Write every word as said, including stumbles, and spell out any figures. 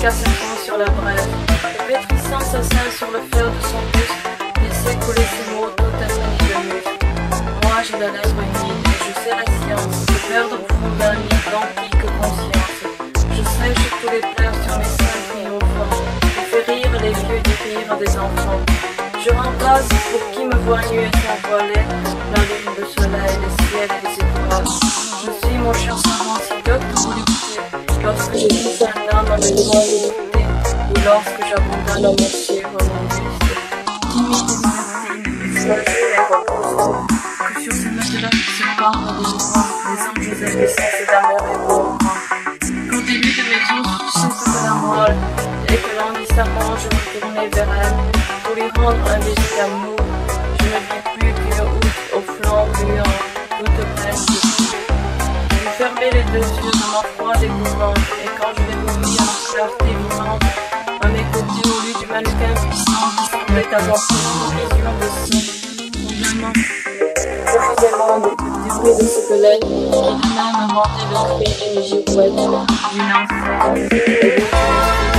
jusqu'à ses fonds sur la brève, et pétrissant sa sein sur le fer de son pouce, laissait couler ses mots tout imprégés de muse. Moi j'ai la lèvre humide, et je sais la science, de perdre au fond d'un lit d'antique conscience. Je sèche tous les pleurs sur mes seins triomphants, et fais rire les vieux du rire des enfants. Je remplace pour qui me voit nu et s'envoler la lune, le soleil, les ciels et les étoiles. Je suis mon cher savant si docte vous l'écoutez, lorsque je glisse un âme en mes droits de douter, ou lorsque j'abandonne à mon ciel mon buste. Timide et soigée et reposant, que sur ces matelas qui se parlent des droits, les anges aimés d'amour et beau. Quand début de mes os suscite de la moelle, et que languissamment je me tournais vers elle, pour lui rendre un léger amour, je ne vis plus qu'une outre au flanc gluant, toute pleine de tout. Je fermais les deux yeux de ma froide épouvante, et quand je les vomis à la clarté vivante, à mes côtés au lieu du mannequin puissant qui semblait avoir fait une vision de son, spontanément, profondément du bruit de ce squelette, qui de même inventait le cri d'une girouette, d'une enfant, et d'une